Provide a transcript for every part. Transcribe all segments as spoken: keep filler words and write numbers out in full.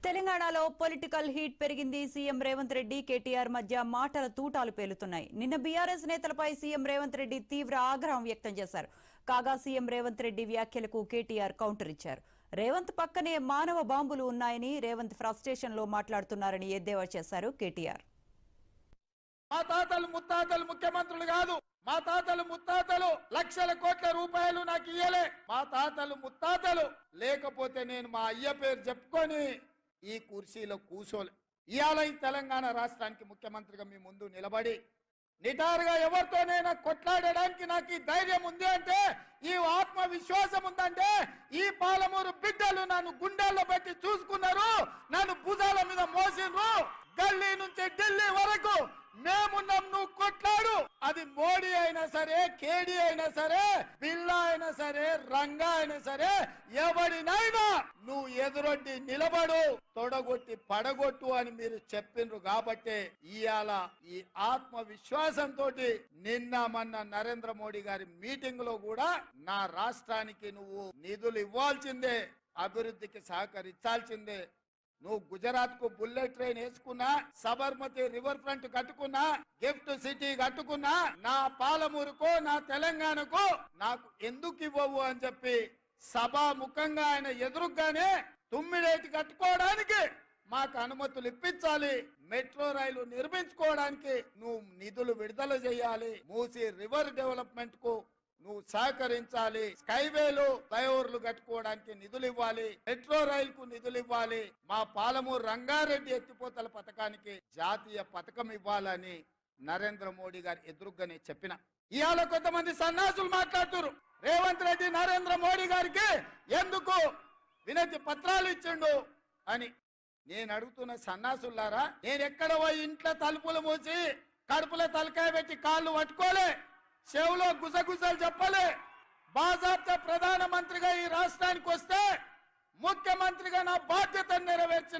తెలంగాణలో political heat పెరిగింది. CM Revanth Reddy KTR మధ్య మాటల తూటాలు పేలుతున్నాయి. నిన్న బీఆర్ఎస్ నేతలపై సీఎం రేవంత్ రెడ్డి తీవ్ర ఆగ్రహం వ్యక్తం చేశారు. కాగా సీఎం రేవంత్ రెడ్డి వ్యాఖ్యలకు కేటీఆర్ కౌంటర్ ఇచ్చారు. రేవంత్ పక్కనే మానవ బాంబులు ఉన్నాయని, రేవంత్ ఫ్రస్ట్రేషన్ లో మాట్లాడుతున్నారని ఎద్దేవా చేశారు కేటీఆర్. మా తాతలు ముత్తాతలు ముఖ్యమంత్రులు కాదు, మా తాతలు ముత్తాతలు లక్షల కోట్ల రూపాయలు నాకు ఇయ్యలే. మా తాతలు ముత్తాతలు లేకపోతే నేను మా అయ్య పేరు చెప్పుకొని ఈ కుర్చీలో కూర్చోలే. ఇవాళ ఈ తెలంగాణ రాష్ట్రానికి ముఖ్యమంత్రిగా మీ ముందు నిలబడి నిటారుగా ఎవరితోనైనా కొట్లాడడానికి నాకు ఈ ధైర్యం ఉంది అంటే, ఈ ఆత్మవిశ్వాసం ఉందంటే, ఈ పాలమూరు బిడ్డలు నన్ను గుండెల్లో పెట్టి చూసుకున్నారు, నన్ను భుజాల మీద మోసిండ్రు. గల్లీ నుంచి ఢిల్లీ వరకు మేమున్నాం, నువ్వు కొట్లాడు. అది మోడీ అయినా సరే, కేడీ అయినా సరే, బిల్లా అయినా సరే, రంగా అయినా సరే, ఎవడినైనా నువ్వు ఎదురొడ్డి నిలబడు, తొడగొట్టి పడగొట్టు అని మీరు చెప్పిండ్రు. కాబట్టి ఇవాళ ఈ ఆత్మవిశ్వాసంతో నిన్న మొన్న నరేంద్ర మోడీ గారి మీటింగ్ లో కూడా నా రాష్ట్రానికి నువ్వు నిధులు ఇవ్వాల్సిందే, అభివృద్ధికి సహకరించాల్సిందే. నువ్వు గుజరాత్ కు బుల్లెట్ ట్రైన్ వేసుకున్నా, సబర్మతి రివర్ ఫ్రంట్ కట్టుకున్నా, గిఫ్ట్ సిటీ కట్టుకున్నా, నా పాలమూరుకో నా తెలంగాణకు నాకు ఎందుకు ఇవ్వవు అని చెప్పి సభాముఖంగా ఆయన ఎదురుగానే తుమ్మిడేటి కట్టుకోవడానికి మాకు అనుమతులు ఇప్పించాలి, మెట్రో రైలు నిర్మించుకోవడానికి నువ్వు నిధులు విడుదల చేయాలి, మూసి రివర్ డెవలప్మెంట్ కు నువ్వు సహకరించాలి, స్కైవేలు ఫ్లైఓవర్లు కట్టుకోవడానికి నిధులు ఇవ్వాలి, మెట్రో రైలు కు నిధులు ఇవ్వాలి, మా పాలమూరు రంగారెడ్డి ఎత్తిపోతల పథకానికి జాతీయ పథకం ఇవ్వాలని నరేంద్ర మోడీ గారు ఎదురుగానే చెప్పిన. ఇవాళ కొంతమంది సన్నాసులు మాట్లాడుతున్నారు, రేవంత్ రెడ్డి నరేంద్ర మోడీ గారికి ఎందుకు వినతి పత్రాలు ఇచ్చిండు అని. నేను అడుగుతున్న సన్నాసులారా, నేను ఎక్కడ పోయి ఇంట్లో తలుపులు మూసి కడుపులో తలకాయ పెట్టి కాళ్ళు పట్టుకోలే, చెవులో గుసగుసలు చెప్పలే. బాజాప్తా ప్రధానమంత్రిగా ఈ రాష్ట్రానికి వస్తే ముఖ్యమంత్రిగా నా బాధ్యతను నెరవేర్చిన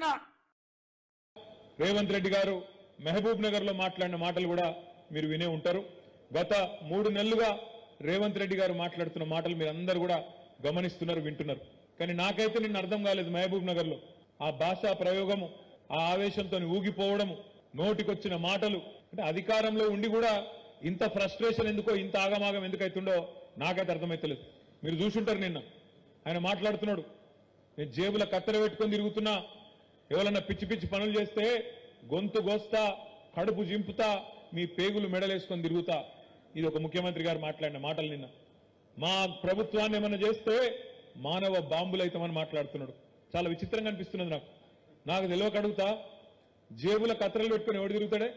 రేవంత్ రెడ్డి గారు మహబూబ్ నగర్ లో మాట్లాడిన మాటలు కూడా మీరు వినే ఉంటారు. గత మూడు నెలలుగా రేవంత్ రెడ్డి గారు మాట్లాడుతున్న మాటలు మీరు అందరూ కూడా గమనిస్తున్నారు, వింటున్నారు. కానీ నాకైతే నిన్న అర్థం కాలేదు. మహబూబ్ నగర్ లో ఆ భాషా ప్రయోగము, ఆ ఆవేశంతో ఊగిపోవడము, నోటికొచ్చిన మాటలు, అంటే అధికారంలో ఉండి కూడా ఇంత ఫ్రస్ట్రేషన్ ఎందుకో, ఇంత ఆగమాగం ఎందుకైతుండో నాకైతే అర్థమైతలేదు. మీరు చూసుంటారు నిన్న ఆయన మాట్లాడుతున్నాడు, నేను జేబుల కత్తెర పెట్టుకొని తిరుగుతున్నా, ఎవరన్నా పిచ్చి పిచ్చి పనులు చేస్తే గొంతు గోస్తా, కడుపు జింపుతా, మీ పేగులు మెడలేసుకొని తిరుగుతా. ఇది ఒక ముఖ్యమంత్రి గారు మాట్లాడిన మాటలు. నిన్న మా ప్రభుత్వాన్ని ఏమన్నా చేస్తే మానవ బాంబులైతామని మాట్లాడుతున్నాడు. చాలా విచిత్రంగా అనిపిస్తున్నది నాకు. నాకు తెలియక అడుగుతా, జేబుల కత్తెరలు పెట్టుకొని ఎవడు తిరుగుతాడే?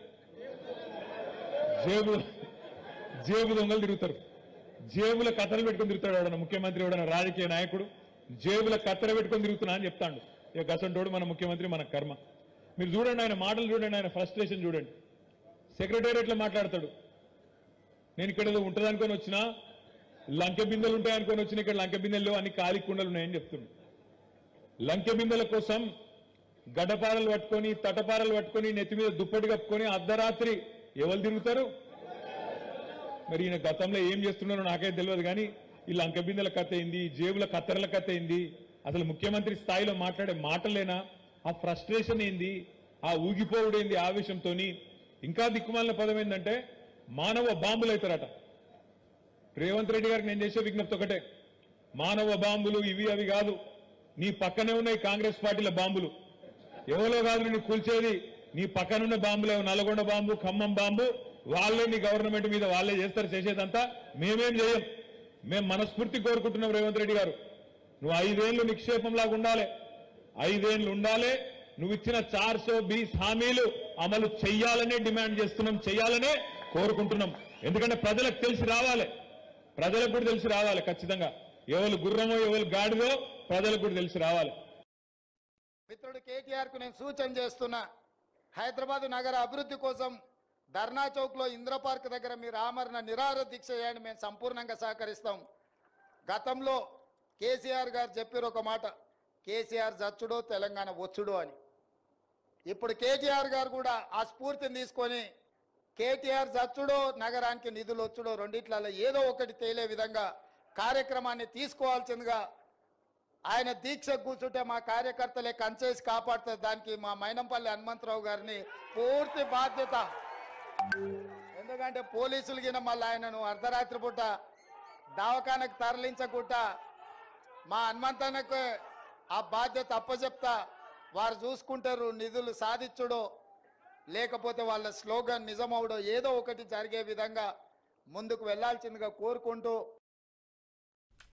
జేబు జేబు దొంగలు తిరుగుతారు. జేబుల కత్తెరలు పెట్టుకొని తిరుగుతాడు ఎవడన్నా ముఖ్యమంత్రి, ఎవడన్నా రాజకీయ నాయకుడు జేబుల కత్తెర పెట్టుకొని తిరుగుతున్నా అని చెప్తాడు. ఇక గసంటోడు మన ముఖ్యమంత్రి, మన కర్మ. మీరు చూడండి ఆయన మాటలు చూడండి, ఆయన ఫ్రస్ట్రేషన్ చూడండి. సెక్రటేరియట్లో మాట్లాడతాడు, నేను ఇక్కడ ఏదో ఉంటుంది అనుకొని వచ్చినా, లంకె బిందెలు ఉంటాయనుకొని వచ్చిన, ఇక్కడ లంకె బిందెలు అన్ని ఖాళీ కుండలు ఉన్నాయని చెప్తున్నాడు. లంకె బిందెల కోసం గడ్డపారలు పట్టుకొని, తటపారలు పట్టుకొని, నెత్తి మీద దుప్పటి కప్పుకొని అర్ధరాత్రి ఎవరు తిరుగుతారు? మరి ఈయన గతంలో ఏం చేస్తున్నారో నాకైతే తెలియదు. కానీ ఈ లంక బిందెల కథ అయింది, జేబుల కత్తెరల కథ అయింది, అసలు ముఖ్యమంత్రి స్థాయిలో మాట్లాడే మాటలేనా? ఆ ఫ్రస్ట్రేషన్ ఏంది, ఆ ఊగిపోవుడేంది ఆవేశంతో? ఇంకా దిక్కుమాలిన పదం ఏంటంటే మానవ బాంబులు అవుతారట. రేవంత్ రెడ్డి గారికి నేను చేసే విజ్ఞప్తి ఒకటే, మానవ బాంబులు ఇవి అవి కాదు, నీ పక్కనే ఉన్నాయి కాంగ్రెస్ పార్టీల బాంబులు. ఎవరో కాదు నీ కూల్చేది, నీ పక్కనున్న బాంబులే. నల్గొండ బాంబు, ఖమ్మం బాంబు, వాళ్ళే నీ గవర్నమెంట్ మీద వాళ్ళే చేస్తారు. చేసేదంతా మేమేం చేయం. మేము మనస్ఫూర్తి కోరుకుంటున్నాం రేవంత్ రెడ్డి గారు, నువ్వు ఐదేళ్లు నిక్షేపంలాగా ఉండాలి, ఐదేళ్లు ఉండాలి. నువ్వు ఇచ్చిన చార్ సో బీస్ హామీలు అమలు చెయ్యాలనే డిమాండ్ చేస్తున్నాం, చెయ్యాలనే కోరుకుంటున్నాం. ఎందుకంటే ప్రజలకు తెలిసి రావాలి, ప్రజలకు కూడా తెలిసి రావాలి. ఖచ్చితంగా ఎవరు గుర్రమో ఎవరు గాడిదో ప్రజలకు కూడా తెలిసి రావాలి. మిత్రుడు కేటీఆర్ కు నేను సూచన చేస్తున్నా, హైదరాబాద్ నగర అభివృద్ధి కోసం ధర్నా చౌక్ లో ఇంద్ర పార్క్ దగ్గర మీరు ఆమరణ నిరాహార దీక్ష చేయండి, మేము సంపూర్ణంగా సహకరిస్తాం. గతంలో కేసీఆర్ గారు చెప్పారు ఒక మాట, కేసీఆర్ జచ్చుడో తెలంగాణ వచ్చుడో అని. ఇప్పుడు కేటీఆర్ గారు కూడా ఆ స్ఫూర్తిని తీసుకొని కేటీఆర్ జచ్చుడో నగరానికి నిధులు వచ్చుడో రెండిట్లలో ఏదో ఒకటి తేలే విధంగా కార్యక్రమాన్ని తీసుకోవాల్సిందిగా ఆయన దీక్ష కూర్చుంటే మా కార్యకర్తలే కంచేసి కాపాడుతుంది. దానికి మా మైనంపల్లి హనుమంతరావు గారిని పూర్తి బాధ్యత. ఎందుకంటే పోలీసులు గిన మళ్ళీ ఆయనను అర్ధరాత్రి పూట దవాఖానకు తరలించకుండా మా హనుమంతన్నకు ఆ బాధ్యత అప్పచెప్తా. వారు చూసుకుంటారు, నిధులు సాధించుడో లేకపోతే వాళ్ళ స్లోగన్ నిజమవుడో ఏదో ఒకటి జరిగే విధంగా ముందుకు వెళ్లాల్సిందిగా కోరుకుంటూ